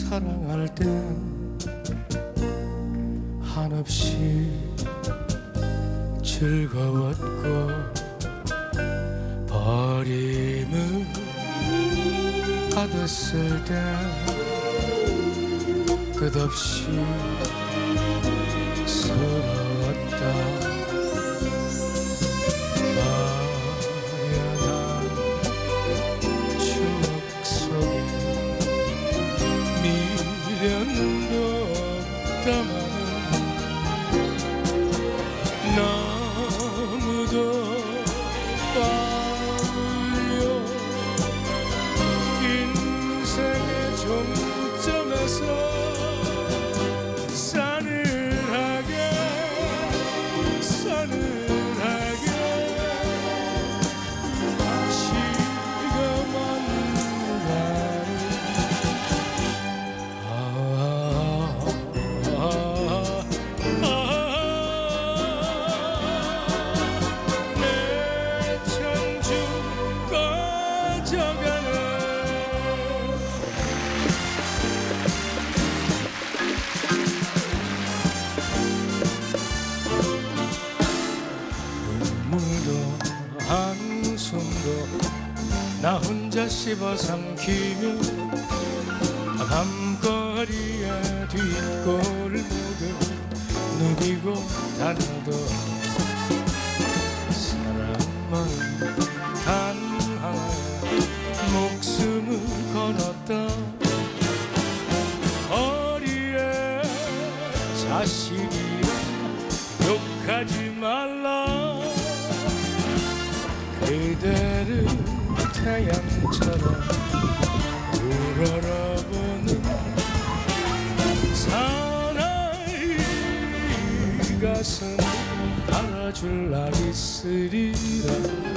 사랑할 땐 한없이 즐거웠고 버림을 받았을 땐 끝없이 서러웠다. 미련도 없다만 너무도 빨려 인생의 종점에서 싸늘하게 한숨도 나 혼자 씹어 삼키며 밤거리에 뒷골목을 누비고 다녀도 사랑만 단 하나의 목숨을 걸었다. 허리에 자식이라 욕하지 말라. 그대를 태양처럼 우러러보는 사나이 가슴 알아줄 날 있으리라.